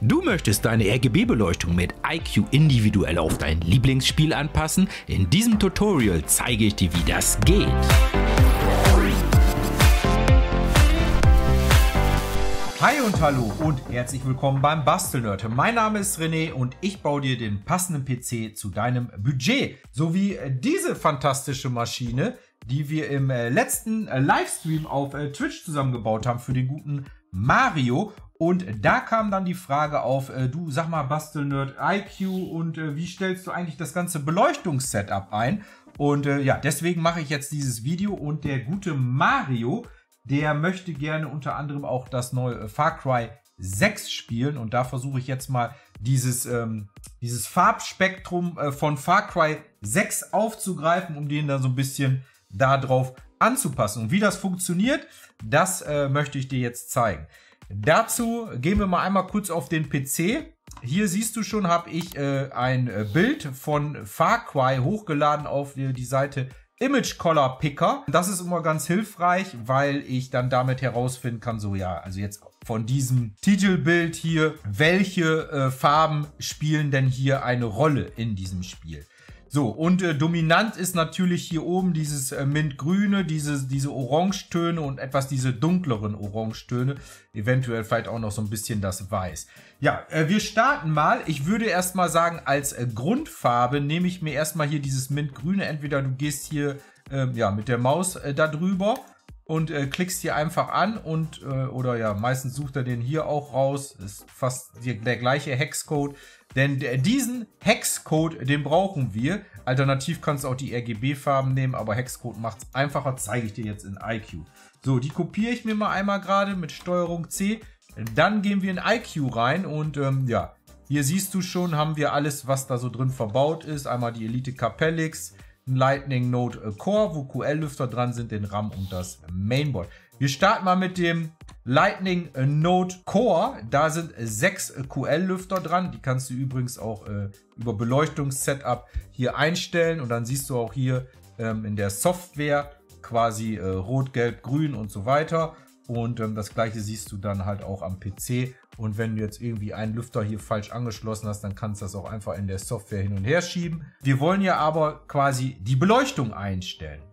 Du möchtest deine RGB-Beleuchtung mit iCUE individuell auf dein Lieblingsspiel anpassen? In diesem Tutorial zeige ich dir, wie das geht. Hi und hallo und herzlich willkommen beim Bastelnerd. Mein Name ist René und ich baue dir den passenden PC zu deinem Budget. Sowie diese fantastische Maschine, die wir im letzten Livestream auf Twitch zusammengebaut haben für den guten Mario. Und da kam dann die Frage auf, du sag mal Bastelnerd, iCUE und wie stellst du eigentlich das ganze Beleuchtungssetup ein? Und ja, deswegen mache ich jetzt dieses Video und der gute Mario, der möchte gerne unter anderem auch das neue Far Cry 6 spielen. Und da versuche ich jetzt mal dieses Farbspektrum von Far Cry 6 aufzugreifen, um den dann so ein bisschen darauf anzupassen. Und wie das funktioniert, das möchte ich dir jetzt zeigen. Dazu gehen wir mal einmal kurz auf den PC. Hier siehst du schon, habe ich ein Bild von Far Cry hochgeladen auf die Seite Image Color Picker. Das ist immer ganz hilfreich, weil ich dann damit herausfinden kann, so ja, also jetzt von diesem Titelbild hier, welche Farben spielen denn hier eine Rolle in diesem Spiel. So, und dominant ist natürlich hier oben dieses Mintgrüne, diese Orangetöne und etwas diese dunkleren Orangetöne. Eventuell vielleicht auch noch so ein bisschen das Weiß. Ja, wir starten mal. Ich würde erstmal sagen, als Grundfarbe nehme ich mir erstmal hier dieses Mintgrüne. Entweder du gehst hier ja, mit der Maus da drüber und klickst hier einfach an und oder ja, meistens sucht er den hier auch raus. Ist fast der gleiche Hexcode. Denn diesen Hexcode, den brauchen wir. Alternativ kannst du auch die RGB-Farben nehmen, aber Hexcode macht es einfacher, zeige ich dir jetzt in iCUE. So, die kopiere ich mir mal einmal gerade mit Steuerung C. Dann gehen wir in iCUE rein und ja, hier siehst du schon, haben wir alles, was da so drin verbaut ist. Einmal die Elite Capellix, ein Lightning Node Core, wo QL-Lüfter dran sind, den RAM und das Mainboard. Wir starten mal mit dem Lightning Node Core. Da sind 6 QL-Lüfter dran. Die kannst du übrigens auch über Beleuchtungssetup hier einstellen. Und dann siehst du auch hier in der Software quasi Rot, Gelb, Grün und so weiter. Und das gleiche siehst du dann halt auch am PC. Und wenn du jetzt irgendwie einen Lüfter hier falsch angeschlossen hast, dann kannst du das auch einfach in der Software hin und her schieben. Wir wollen ja aber quasi die Beleuchtung einstellen.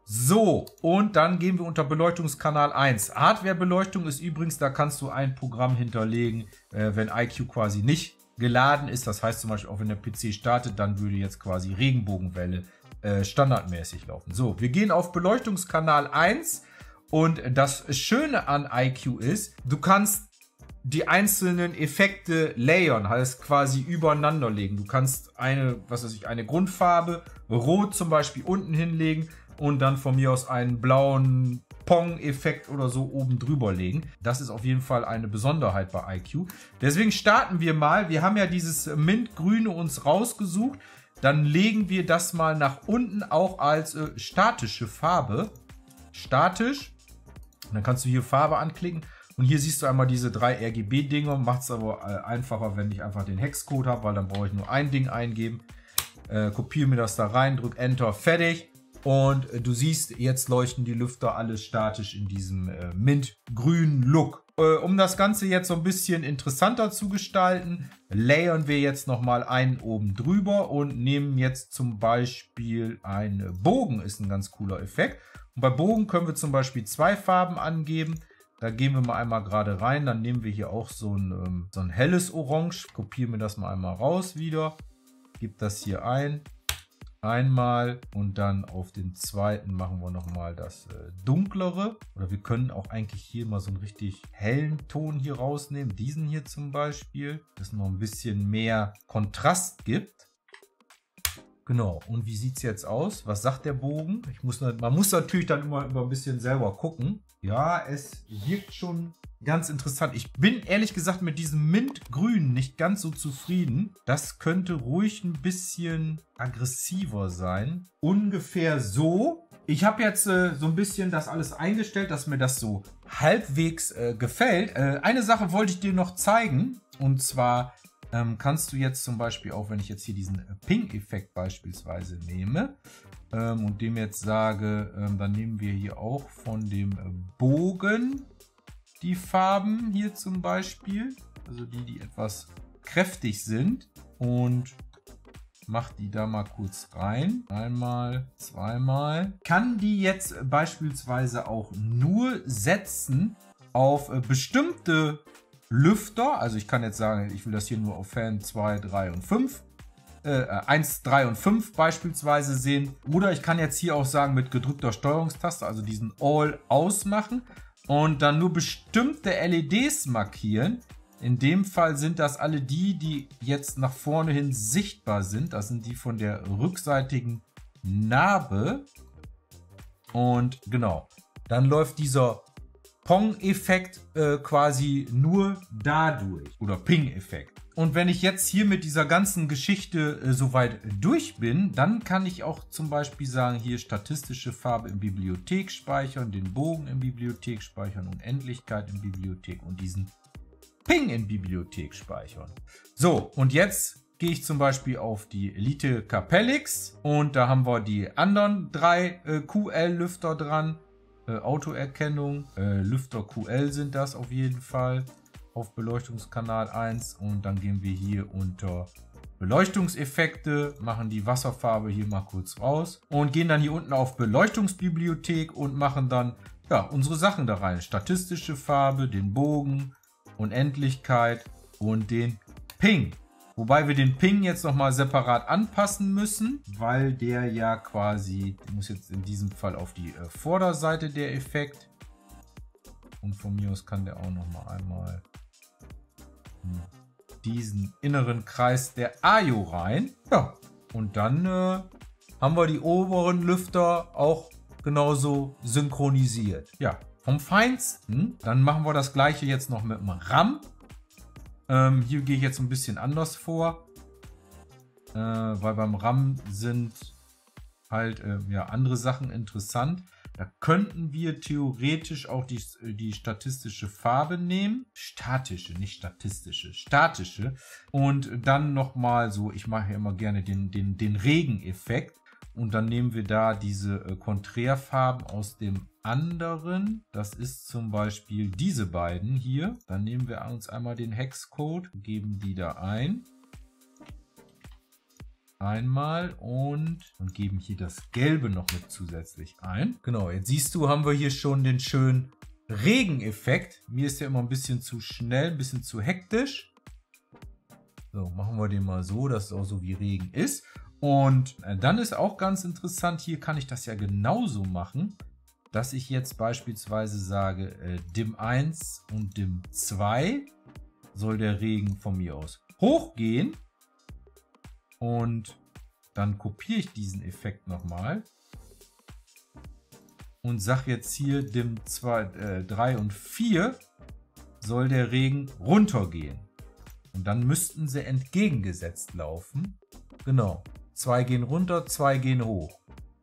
So, und dann gehen wir unter Beleuchtungskanal 1. Hardware-Beleuchtung ist übrigens, da kannst du ein Programm hinterlegen, wenn iCUE quasi nicht geladen ist. Das heißt zum Beispiel auch, wenn der PC startet, dann würde jetzt quasi Regenbogenwelle standardmäßig laufen. So, wir gehen auf Beleuchtungskanal 1 und das Schöne an iCUE ist, du kannst die einzelnen Effekte layern, heißt quasi übereinander legen. Du kannst eine Grundfarbe, Rot zum Beispiel, unten hinlegen und dann von mir aus einen blauen Pong-Effekt oder so oben drüber legen. Das ist auf jeden Fall eine Besonderheit bei iCUE. Deswegen starten wir mal. Wir haben ja dieses Mintgrüne uns rausgesucht. Dann legen wir das mal nach unten auch als statische Farbe. Statisch. Und dann kannst du hier Farbe anklicken. Und hier siehst du einmal diese 3 RGB-Dinger. Macht es aber einfacher, wenn ich einfach den Hexcode habe, weil dann brauche ich nur ein Ding eingeben. Kopiere mir das da rein, drücke Enter, fertig. Und du siehst, jetzt leuchten die Lüfter alle statisch in diesem mintgrünen Look. Um das Ganze jetzt so ein bisschen interessanter zu gestalten, layern wir jetzt nochmal einen oben drüber und nehmen jetzt zum Beispiel einen Bogen, ist ein ganz cooler Effekt. Und bei Bogen können wir zum Beispiel 2 Farben angeben. Da gehen wir mal einmal gerade rein, dann nehmen wir hier auch so ein helles Orange. Kopieren wir das mal einmal raus wieder. Gib das hier ein. Einmal und dann auf den zweiten machen wir nochmal das dunklere. Oder wir können auch eigentlich hier mal so einen richtig hellen Ton hier rausnehmen. Diesen hier zum Beispiel, dass es noch ein bisschen mehr Kontrast gibt. Genau, und wie sieht es jetzt aus? Was sagt der Bogen? Man muss natürlich dann immer ein bisschen selber gucken. Ja, es wirkt schon ganz interessant. Ich bin ehrlich gesagt mit diesem Mintgrün nicht ganz so zufrieden. Das könnte ruhig ein bisschen aggressiver sein. Ungefähr so. Ich habe jetzt so ein bisschen das alles eingestellt, dass mir das so halbwegs gefällt. Eine Sache wollte ich dir noch zeigen. Und zwar kannst du jetzt zum Beispiel auch, wenn ich jetzt hier diesen Pink-Effekt beispielsweise nehme und dem jetzt sage, dann nehmen wir hier auch von dem Bogen die Farben hier zum Beispiel. also die etwas kräftig sind, und mache die da mal kurz rein. Einmal, zweimal. Kann die jetzt beispielsweise auch nur setzen auf bestimmte Lüfter. Also ich kann jetzt sagen, ich will das hier nur auf Fan 2, 3 und 5. 1, 3 und 5 beispielsweise sehen. Oder ich kann jetzt hier auch sagen, mit gedrückter Steuerungstaste, also diesen All ausmachen und dann nur bestimmte LEDs markieren. In dem Fall sind das alle die jetzt nach vorne hin sichtbar sind. Das sind die von der rückseitigen Narbe. Und genau, dann läuft dieser Pong-Effekt quasi nur dadurch. Oder Ping-Effekt. Und wenn ich jetzt hier mit dieser ganzen Geschichte soweit durch bin, dann kann ich auch zum Beispiel sagen, hier statistische Farbe in Bibliothek speichern, den Bogen in Bibliothek speichern, Unendlichkeit in Bibliothek und diesen Ping in Bibliothek speichern. So, und jetzt gehe ich zum Beispiel auf die Elite Capellix und da haben wir die anderen 3 QL-Lüfter dran. Autoerkennung, Lüfter QL sind das auf jeden Fall auf Beleuchtungskanal 1, und dann gehen wir hier unter Beleuchtungseffekte, machen die Wasserfarbe hier mal kurz raus und gehen dann hier unten auf Beleuchtungsbibliothek und machen dann ja unsere Sachen da rein. Statistische Farbe, den Bogen, Unendlichkeit und den Ping. Wobei wir den Ping jetzt nochmal separat anpassen müssen, weil der ja quasi, der muss jetzt in diesem Fall auf die Vorderseite der Effekt. Und von mir aus kann der auch nochmal einmal diesen inneren Kreis der Ajo rein. Ja, und dann haben wir die oberen Lüfter auch genauso synchronisiert. Ja, vom Feinsten. Dann machen wir das gleiche jetzt noch mit dem RAM. Hier gehe ich jetzt ein bisschen anders vor, weil beim RAM sind halt ja, andere Sachen interessant. Da könnten wir theoretisch auch die statistische Farbe nehmen. Statische, nicht statistische. Statische. Und dann nochmal so, ich mache ja immer gerne den Regeneffekt. Und dann nehmen wir da diese Konträrfarben aus dem anderen. Das ist zum Beispiel diese beiden hier. Dann nehmen wir uns einmal den Hexcode, geben die da ein. Einmal und geben hier das Gelbe noch mit zusätzlich ein. Genau, jetzt siehst du, haben wir hier schon den schönen Regeneffekt. Mir ist der immer ein bisschen zu schnell, ein bisschen zu hektisch. So, machen wir den mal so, dass es auch so wie Regen ist. Und dann ist auch ganz interessant, hier kann ich das ja genauso machen, dass ich jetzt beispielsweise sage, Dim 1 und Dim 2 soll der Regen von mir aus hochgehen. Und dann kopiere ich diesen Effekt nochmal und sage jetzt hier Dim 3 und 4 soll der Regen runtergehen. Und dann müssten sie entgegengesetzt laufen. Genau. 2 gehen runter, 2 gehen hoch.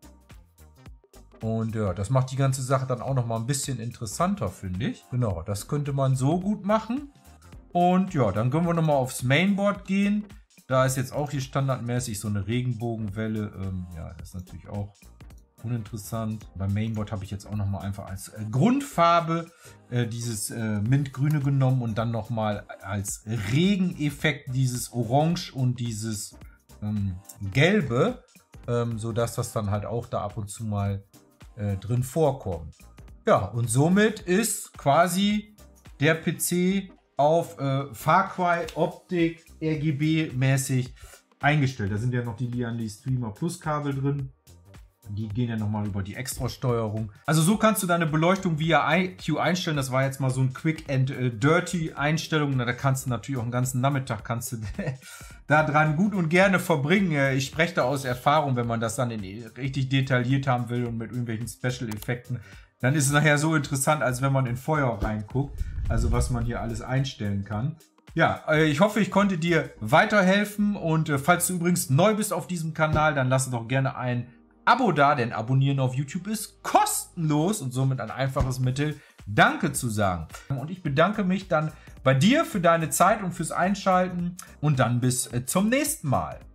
Und ja, das macht die ganze Sache dann auch noch mal ein bisschen interessanter, finde ich. Genau, das könnte man so gut machen. Und ja, dann können wir noch mal aufs Mainboard gehen. Da ist jetzt auch hier standardmäßig so eine Regenbogenwelle. Ja, das ist natürlich auch uninteressant. Beim Mainboard habe ich jetzt auch noch mal einfach als Grundfarbe dieses Mintgrüne genommen und dann noch mal als Regeneffekt dieses Orange und dieses Gelbe, sodass das dann halt auch da ab und zu mal drin vorkommt. Ja, und somit ist quasi der PC auf Far Cry Optik RGB mäßig eingestellt. Da sind ja noch die Lian Streamer Plus Kabel drin. Die gehen ja nochmal über die Extra-Steuerung. Also so kannst du deine Beleuchtung via iCUE einstellen. Das war jetzt mal so ein Quick and Dirty Einstellung. Da kannst du natürlich auch einen ganzen Nachmittag kannst du da dran gut und gerne verbringen. Ich spreche da aus Erfahrung, wenn man das dann richtig detailliert haben will und mit irgendwelchen Special-Effekten. Dann ist es nachher so interessant, als wenn man in Feuer reinguckt. Also was man hier alles einstellen kann. Ja, ich hoffe, ich konnte dir weiterhelfen. Und falls du übrigens neu bist auf diesem Kanal, dann lass doch gerne ein Abo da, denn Abonnieren auf YouTube ist kostenlos und somit ein einfaches Mittel, Danke zu sagen. Und ich bedanke mich dann bei dir für deine Zeit und fürs Einschalten und dann bis zum nächsten Mal.